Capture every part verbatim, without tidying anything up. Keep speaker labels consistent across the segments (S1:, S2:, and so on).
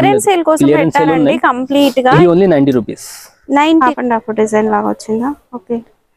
S1: Clearance sale కోసం పెట్టారండి complete గా.
S2: ఇది only ninety rupees.
S1: Ninety half and half design లాగా వచ్చిందా? ఓకే.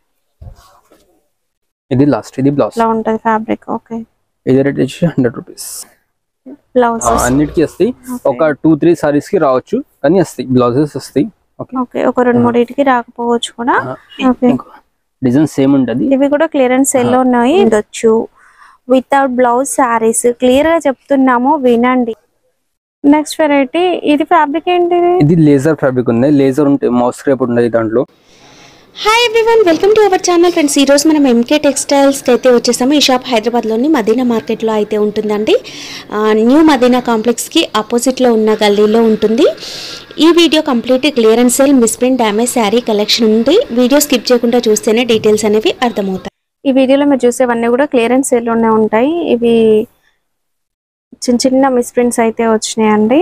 S2: ఇది లాస్ట్, ఇది బ్లౌజ్
S1: లా ఉంటది ఫ్యాబ్రిక్. ఓకే.
S2: ఇది రేట్ వచ్చి హండ్రెడ్ రూపీస్.
S1: బ్లౌజ్
S2: అన్నిటికి వస్తాయి. ఒక టూ త్రీ సారీస్ కి రావచ్చు కానీ వస్తాయి, బ్లౌజెస్ వస్తాయి. Okay
S1: okay. ఒక రెండు మూడింటికి రాకపోవచ్చు కూడా. ఓకే.
S2: డిజైన్ సేమ్ ఉంటది.
S1: ఇవి కూడా క్లియరెన్స్ సేల్ లో ఉన్నాయి. ఉండొచ్చు వితౌట్ బ్లౌజ్ సారీస్. క్లియర్ గా చెప్తున్నాము, వినండి. నెక్స్ట్ వెరైటీ, ఇది ఫ్యాబ్రిక్ ఏంటి?
S2: ఇది లేజర్ ఫ్యాబ్రిక్ ఉంది. లేజర్ ఉంటే మౌస్ స్క్రేప్ ఉండదు దాంట్లో.
S3: Hi everyone, welcome to our channel friends. ఈరోజు మనం ఎంకే టెక్స్టైల్స్కి అయితే వచ్చేసాము. ఈ షాప్ హైదరాబాద్లోని మదీనా మార్కెట్లో అయితే ఉంటుందండి. న్యూ మదీనా కాంప్లెక్స్కి ఆపోజిట్లో ఉన్న గల్లీలో ఉంటుంది. ఈ video complete clearance sale, misprint, damage sari collection ఉంది. వీడియో స్కిప్ చేయకుండా చూస్తేనే డీటెయిల్స్ అనేవి అర్థమవుతాయి.
S1: ఈ వీడియోలో మీరు చూసేవన్నీ కూడా క్లియరెన్స్ సేల్లోనే ఉంటాయి. ఇవి చిన్న చిన్న మిస్ప్రింట్స్ అయితే వచ్చినాయండి.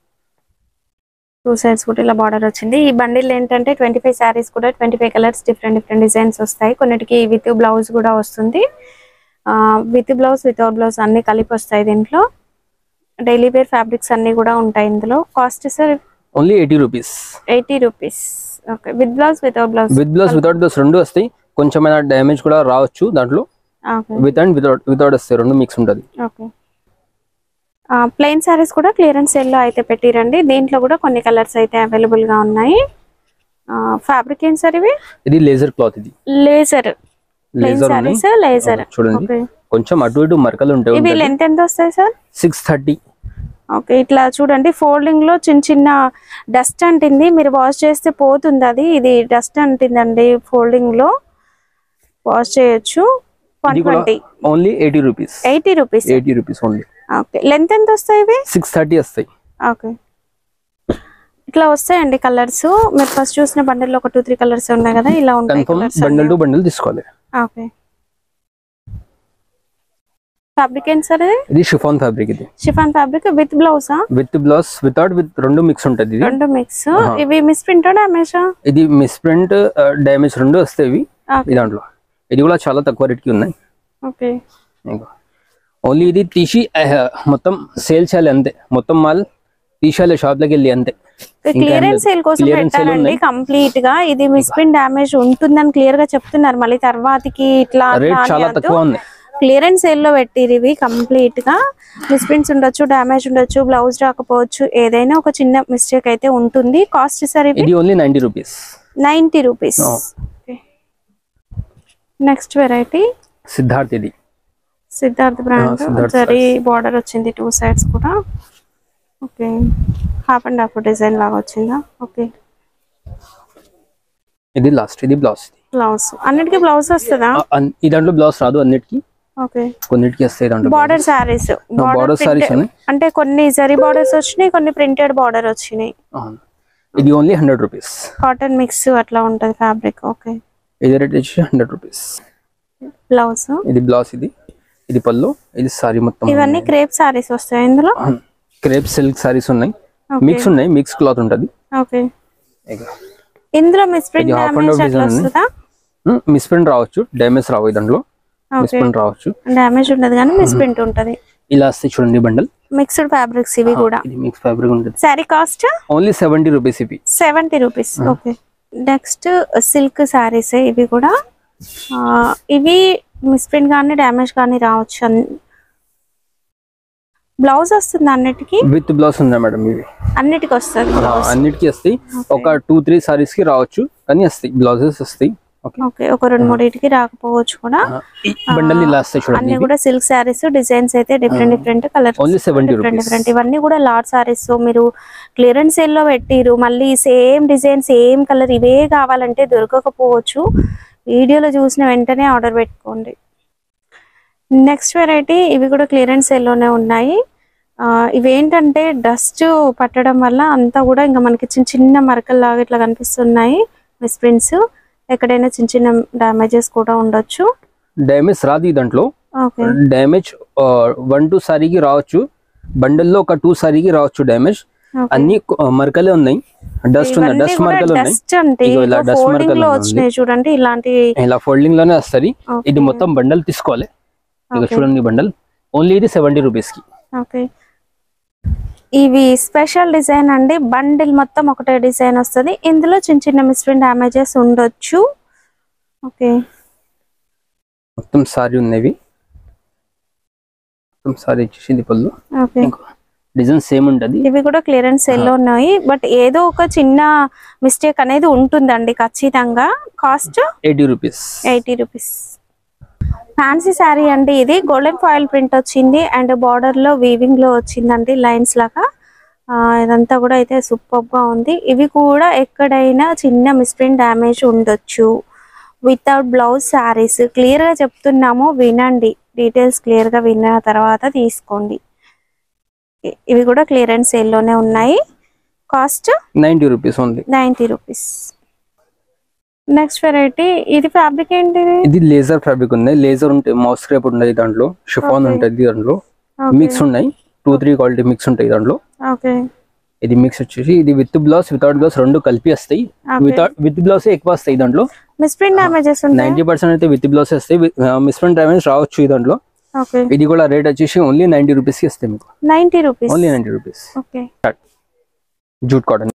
S1: టూ సైడ్స్ కూడా ఇలా బార్డర్ వచ్చింది. ఈ బండిల్ ఏంటంటే ట్వంటీ ఫైవ్ శారీస్ కూడా twenty five colours different different designs వస్తాయి. కొన్నిటికి విత్ బ్లౌజ్ కూడా వస్తుంది. విత్ బ్లౌజ్ వితౌట్ బ్లౌజ్ అన్ని కలిపి వస్తాయి దీంట్లో. డైలీ వేర్ ఫ్యాబ్రిక్స్ అన్ని కూడా ఉంటాయి ఇందులో. Cost sir
S2: only eighty rupees.
S1: Eighty rupees. Okay. With blouse without blouse.
S2: With blouse without blouse రెండు వస్తాయి. కొంచెమైనా డ్యామేజ్ కూడా రావచ్చు దాంట్లో. విత్ అండ్ వితౌట్ వితౌట్ వస్తాయి, రెండు మిక్స్ ఉంటుంది.
S1: ఓకే. ప్లెయిన్ సారీస్ కూడా క్లియరెన్స్ సేల్ లో అయితే పెట్టిరండి. దీంట్లో కూడా కొన్ని కలర్స్ అయితే అవైలబుల్ గా ఉన్నాయి. ఫ్యాబ్రిక్ ఏంటి సార్ ఇవి?
S2: ఇది లేజర్ క్లాత్. ఇది
S1: లేజర్ ప్లెయిన్ సారీస్ లేజర్.
S2: చూడండి కొంచెం అటు ఇటు మరకలు ఉంటాయి.
S1: ఇవి లెంత్ ఎంత వస్తాయి సార్?
S2: Six thirty.
S1: ఓకే. ఇట్లా చూడండి ఫోల్డింగ్ లో చిన్న చిన్న డస్ట్ అంటింది. మీరు వాష్ చేస్తే పోతుంది అది. ఇది డస్ట్ అంటిందండి, ఫోల్డింగ్ లో వాష్ చేయొచ్చు.
S2: Only eighty rupees.
S1: Eighty rupees.
S2: Eighty rupees only.
S1: Okay. Length ఎంత వస్తాయి ఇవి?
S2: సిక్స్ థర్టీ వస్తాయి.
S1: ఓకే. ఇట్లా వస్తాయండి కలర్స్. మీరు ఫస్ట్ చూసిన బండిల్ లో ఒక టూ త్రీ కలర్స్ ఉన్నాయి కదా, ఇలా ఉంటాయి.
S2: బండిల్ టు బండిల్ తీసుకోవాలి.
S1: ఓకే. ఫ్యాబ్రిక్ ఏంటి సార్?
S2: ఇది షిఫాన్ ఫ్యాబ్రిక్. ఇది
S1: షిఫాన్ ఫ్యాబ్రిక్ విత్ బ్లౌజా?
S2: విత్ బ్లౌజ్ వితౌట్ విత్ రెండు మిక్స్ ఉంటది.
S1: రెండు మిక్స్. ఇవి మిస్ ప్రింట్ డ్యామేజ్?
S2: ఇది మిస్ ప్రింట్ డ్యామేజ్ రెండు వస్తాయి దాంట్లో. ఇది కూడా చాలా తక్కువ రేట్ కి ఉన్నాయి.
S1: ఓకే.
S2: ఓన్లీ ఇది తీసి మొత్తం సేల్ చేయాలి అంతే. మొత్తం మాల్ తీసేయాలి షాప్ లోకి వెళ్ళి అంతే.
S1: క్లియరెన్స్ సేల్ కోసం పెట్టారండి కంప్లీట్ గా. ఇది మిస్ ప్రింట్ డ్యామేజ్ ఉంటుందని క్లియర్ గా చెప్తున్నారు. మళ్ళీ తర్వాతకి ఇట్లా
S2: చాలా తక్కువ ఉంది.
S1: క్లియరెన్స్ సేల్ లో పెట్టిరు ఇవి కంప్లీట్ గా. మిస్ ప్రింట్స్ ఉండొచ్చు, డ్యామేజ్ ఉండొచ్చు, బ్లౌజ్ రాకపోవచ్చు, ఏదైనా ఒక చిన్న మిస్టేక్ అయితే ఉంటుంది. కాస్ట్ సార్
S2: ఇది only ninety rupees.
S1: Ninety rupees. Next variety
S2: Siddharth. ఇది
S1: సిద్ధార్థ్ బ్రాండ్. జరీ బార్డర్ వచ్చింది టూ సైడ్స్ కూడా. Okay. Half and half design లాగా వచ్చిందా? ఓకే.
S2: ఇది లాస్ట్, ఇది బ్లౌజ్.
S1: బ్లౌజ్ అన్నిటికీ బ్లౌజ్ వస్తుందా?
S2: ఈ దాంట్లో బ్లౌజ్ రాదు అన్నిటికి.
S1: ఓకే.
S2: కొన్నిటికి వస్తాయి దాంట్లో.
S1: బార్డర్ సారీస్.
S2: బార్డర్ సారీస్
S1: అంటే కొన్ని జరీ బార్డర్స్ వచ్చినాయి, కొన్ని ప్రింటెడ్ బార్డర్ వచ్చినాయి.
S2: ఇది only hundred rupees.
S1: Cotton mix అట్లా ఉంటది ఫ్యాబ్రిక్. ఓకే.
S2: ఇది రేట్ వచ్చి హండ్రెడ్ రూపీస్.
S1: బ్లౌజ్.
S2: ఇది బ్లౌజ్. ఇది ఇది పళ్ళు. ఇది సారీ మొత్తం.
S1: ఇవన్నీ క్రేప్ సారీస్ వస్తాయి ఇందులో.
S2: క్రేప్ సిల్క్ సారీస్ ఉన్నాయి, మిక్స్ ఉన్నాయి, మిక్స్ క్లాత్ ఉంటది.
S1: ఓకే. ఇందులో మిస్ ప్రింట్ డ్యామేజ్ అట్లా వస్తుందా?
S2: మిస్ ప్రింట్ రావచ్చు, డ్యామేజ్ రావు దాంట్లో. మిస్ ప్రింట్ రావచ్చు,
S1: డ్యామేజ్ ఉండదు కానీ మిస్ ప్రింట్ ఉంటది.
S2: ఇలా వస్తాయి చూడండి బండల్.
S1: మిక్స్డ్ ఫ్యాబ్రిక్స్ ఇవి కూడా.
S2: ఇది మిక్స్ ఫ్యాబ్రిక్ ఉంటది.
S1: Sari cost
S2: only seventy rupees. ఇవి
S1: seventy rupees. Okay. Next silk saris ఇవి కూడా. ఇవి మిస్ ప్రింట్ కానీ డ్యామేజ్ కానీ రావచ్చు. బ్లౌజ్ వస్తుంది అన్నిటికి?
S2: విత్ బ్లౌజ్ ఉందా మేడం? ఇవి
S1: అన్నిటికి వస్తుంది.
S2: అన్నిటికి వస్తాయి. ఒక టూ త్రీ సారీస్ కి రావచ్చు కానీ వస్తాయి, బ్లౌజెస్ వస్తాయి.
S1: ఓకే. ఒక రెండు మూడింటికి రాకపోవచ్చు కూడా.
S2: బండల్ ఇలా వస్తాయి చూడండి.
S1: అన్ని కూడా సిల్క్ సారీస్. డిజైన్స్ అయితే different different colours.
S2: Only seventy rupees.
S1: Different ఇవన్నీ కూడా లాట్ సారీస్. సో మీరు క్లియరెన్స్ సేల్ లో పెట్టిరు. మళ్ళీ సేమ్ డిజైన్ సేమ్ కలర్ ఇవే కావాలంటే దొరకకపోవచ్చు. వీడియోలో చూసిన వెంటనే ఆర్డర్ పెట్టుకోండి. నెక్స్ట్ వెరైటీ, ఇవి కూడా క్లియరెన్స్ సేల్ లోనే ఉన్నాయి. ఇవేంటంటే డస్ట్ పట్టడం వల్ల అంతా కూడా ఇంకా మనకి చిన్న చిన్న మరకల్లాగా ఇట్లా కనిపిస్తున్నాయి మిస్ ప్రింట్స్. ఎక్కడైనా చిన్న చిన్న డ్యామేజెస్ కూడా ఉండొచ్చు.
S2: డ్యామేజ్ రాదు దాంట్లో. డ్యామేజ్ వన్ టూ సారీకి రావచ్చు, బండల్లో ఒక టూ సారీకి రావచ్చు డ్యామేజ్. అన్ని మరకలే ఉన్నాయి, డస్ట్ ఉంది, డస్ట్ మరకలు ఉన్నాయి. ఇలా డస్ట్ మరకలు
S1: వచ్చినాయి చూడండి. ఇలాంటి
S2: ఇలా ఫోల్డింగ్ లోనే వస్తుంది. ఇది మొత్తం బండల్ తీసుకోవాలి. ఇక చూడండి బండల్. ఓన్లీ ఇది సెవెంటీ రూపీస్ కి.
S1: ఓకే. ఇవి స్పెషల్ డిజైన్ అండి, బండిల్ మొత్తం ఒకటే డిజైన్ వస్తుంది. ఇందులో చిన్న చిన్న మిస్ప్రింట్ డ్యామేజెస్ ఉండొచ్చు. ఓకే,
S2: మొత్తం సారీ ఉన్నవి, మొత్తం సారీ వచ్చేసి పళ్ళు.
S1: ఓకే,
S2: డిజైన్ సేమ్ ఉంటది.
S1: ఇవి కూడా క్లియరెన్స్ సేల్ లో ఉన్నాయి, బట్ ఏదో ఒక చిన్న మిస్టేక్ అనేది ఉంటుందండి ఖచ్చితంగా. Cost
S2: eighty rupees.
S1: Eighty rupees. Fancy sari అండి, ఇది గోల్డెన్ ఫాయిల్ ప్రింట్ వచ్చింది అండ్ బార్డర్ లో వీవింగ్ లో వచ్చిందండి లైన్స్ లాగా. ఇదంతా కూడా అయితే సూపర్ గా ఉంది. ఇవి కూడా ఎక్కడైనా చిన్న మిస్ప్రింట్ డ్యామేజ్ ఉండొచ్చు. వితౌట్ బ్లౌజ్ శారీస్, క్లియర్ గా చెప్తున్నాము, వినండి, డీటెయిల్స్ క్లియర్ గా విన్న తర్వాత తీసుకోండి. ఇవి కూడా క్లియరెన్స్ సేల్ లోనే ఉన్నాయి. Cost
S2: ninety rupees only.
S1: Ninety rupees. Next variety, ఇది ఫ్యాబ్రిక్ ఏంటి?
S2: ఇది లేజర్ ఫ్యాబ్రిక్ ఉంది. లేజర్ ఉంటే మౌస్ క్రేప్ ఉంటుంది దాంట్లో, షిఫాన్ ఉంటుంది దాంట్లో, మిక్స్ ఉన్నాయి. టూ త్రీ క్వాలిటీ మిక్స్ ఉంటాయి దాంట్లో.
S1: ఓకే,
S2: ఇది మిక్స్ వచ్చేసి ఇది విత్ బ్లౌజ్ వితౌట్ బ్లౌజ్ రెండు కలిపి వస్తాయి. వితౌట్ విత్ బ్లౌజ్ ఎక్కువ వస్తాయి దాంట్లో.
S1: మిస్ప్రింట్ డ్యామేజెస్ ఉంటాయి.
S2: నైన్టీ పర్సెంట్ అయితే విత్ బ్లౌజ్ వస్తాయి, మిస్ప్రింట్ డ్యామేజ్ రావచ్చు దాంట్లో.
S1: ఓకే,
S2: ఇది కూడా రేట్ వచ్చేసి ఓన్లీ నైన్టీ రూపీస్ కి వస్తాయి మీకు.
S1: Ninety rupees
S2: only ninety rupees.
S1: Okay,
S2: jute cotton.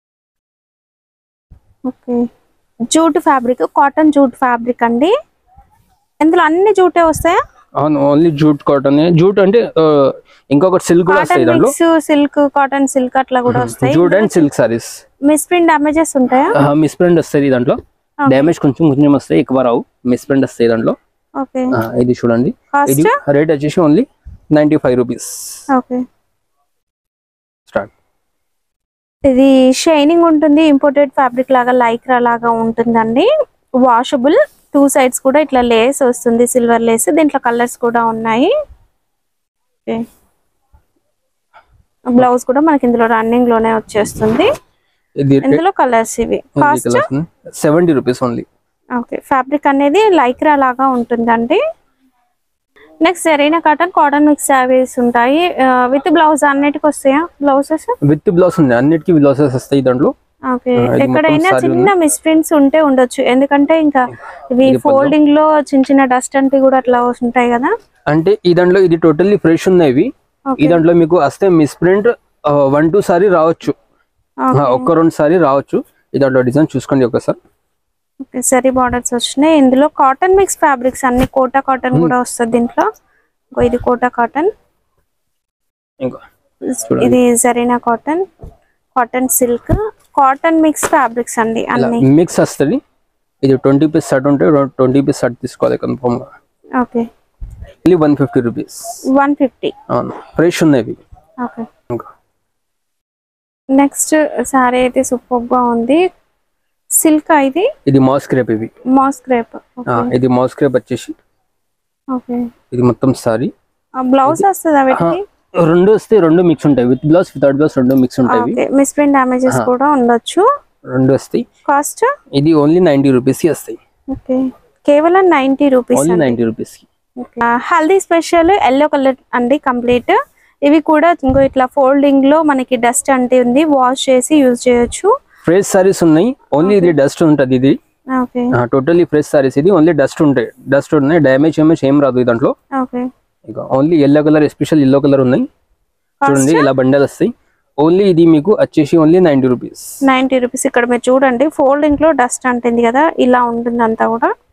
S1: Okay, jute fabric, cotton jute fabric అండి. ఇందులో అన్ని జూటే వస్తాయా?
S2: అవును, ఓన్లీ జూట్ కాటన్. జూట్ అంటే ఇంకొకటి సిల్క్ కూడా వస్తాయి దాంట్లో.
S1: సిల్క్, కాటన్ సిల్క్ అట్లా కూడా వస్తాయి.
S2: Jute and silk saris.
S1: Misprint damages ఉంటాయా?
S2: మిస్ప్రింట్ వస్తాయి దాంట్లో, డ్యామేజ్ కొంచెం కొంచెం వస్తాయి, ఎక్కువ రావు. మిస్ప్రింట్ వస్తాయి దాంట్లో.
S1: ఓకే,
S2: ఇది చూడండి, ఇది రేట్ వచ్చేసి only ninety five rupees.
S1: Okay,
S2: start.
S1: ఇది షైనింగ్ ఉంటుంది, ఇంపోర్టెడ్ ఫ్యాబ్రిక్ లాగా లైక్రా లాగా ఉంటుందండి. వాషబుల్, టూ సైడ్స్ కూడా ఇట్లా లేస్ వస్తుంది, సిల్వర్ లేస్. దీంట్లో కలర్స్ కూడా ఉన్నాయి. ఓకే, బ్లౌజ్ కూడా మనకి ఇందులో రన్నింగ్ లోనే వచ్చేస్తుంది. ఇందులో కలర్స్ ఇవి. Cost
S2: seventy rupees only.
S1: Okay, fabric అనేది లైక్రా లాగా ఉంటుందండి. నెక్స్ట్ జరీనా కాటన్, కాటన్ మిక్స్ శారీస్ ఉంటాయి. విత్ బ్లౌజ్ అన్నిటికి వస్తాయా బ్లౌజెస్?
S2: విత్ బ్లౌజ్ ఉంది, అన్నిటికీ బ్లౌజెస్ వస్తాయి దాంట్లో.
S1: ఓకే, ఎక్కడైనా చిన్న మిస్ప్రింట్స్ ఉంటే ఉండొచ్చు, ఎందుకంటే ఇంకా ఇవి ఫోల్డింగ్ లో చిన్న చిన్న డస్ట్ అంటే కూడా అట్లా ఉంటాయి కదా.
S2: అంటే ఈ దాంట్లో ఇది టోటల్లీ ఫ్రెష్ ఉన్నాయి. ఈ దాంట్లో మీకు వస్తే మిస్ప్రింట్ వన్ టూ సారీ రావచ్చు, ఒక్క రెండు సారీ రావచ్చు. ఈ దాంట్లో డిజైన్ చూసుకోండి ఒకసారి.
S1: ఓకే, సరీ బార్డర్స్ వచ్చినాయి. ఇందులో కాటన్ మిక్స్ ఫ్యాబ్రిక్స్ అన్ని, కోటా కాటన్ కూడా వస్తుంది దీంట్లో. ఇది కోటా కాటన్, ఇది జరీనా cotton, cotton silk, cotton mix fabrics అండి అన్ని
S2: మిక్స్ వస్తుంది. ఇది ట్వంటీ పీస్ షర్ట్ ఉంటే ట్వంటీ పీస్ షర్ట్ తీసుకోవాలి కన్ఫర్మ్ గా.
S1: ఓకే,
S2: ఇది one fifty rupees.
S1: One fifty.
S2: అవును, ఫ్రెష్ ఉన్నాయి.
S1: ఓకే, నెక్స్ట్ సారీ అయితే సూపర్ గా ఉంది. సిల్క్ ఇది,
S2: ఇది మాస్ క్రేప్. ఇవి
S1: మాస్ క్రేప్.
S2: ఇది మాస్ క్రేప్ వచ్చేసి.
S1: ఓకే,
S2: ఇది మొత్తం సారీ.
S1: బ్లౌజ్ వస్తుందా వీటికి?
S2: రెండు వస్తే రెండు మిక్స్ ఉంటాయి, విత్ బ్లౌజ్ వితౌట్ బ్లౌజ్ రెండు మిక్స్ ఉంటాయి.
S1: ఓకే, మిస్ప్రింట్ డ్యామేజెస్ కూడా ఉండొచ్చు.
S2: రెండు వస్తాయి.
S1: కాస్ట్
S2: ఇది ఓన్లీ నైన్టీ రూపీస్ కి వస్తాయి.
S1: ఓకే, కేవలం ninety rupees.
S2: Only ninety rupees కి.
S1: హల్దీ స్పెషల్ ఎల్లో కలర్ అండి కంప్లీట్. ఇవి కూడా ఇంకో ఇట్లా ఫోల్డింగ్ లో మనకి డస్ట్ అంటే ఉంది, వాష్ చేసి యూజ్ చేయొచ్చు.
S2: ఫ్రెష్ సారీస్ ఉన్నాయి, ఓన్లీ ఇది డస్ట్ ఉంటది. ఇది టోటల్లీ ఫ్రెష్ సారీస్. ఇది ఓన్లీ డస్ట్ ఉంటాయి, డస్ట్ ఉన్నాయి, డ్యామేజ్ ఏమేజ్ ఏం రాదు దాంట్లో. ఇక only yellow colour, special yellow colour ఉన్నాయి చూడండి, ఇలా బండల్ వస్తాయి. ఓన్లీ ఇది మీకు వచ్చేసి only ninety rupees.
S1: Ninety rupees. ఇక్కడ మీరు చూడండి, ఫోల్డింగ్ లో డస్ట్ అంటుంది కదా, ఇలా ఉంటుంది అంతా కూడా.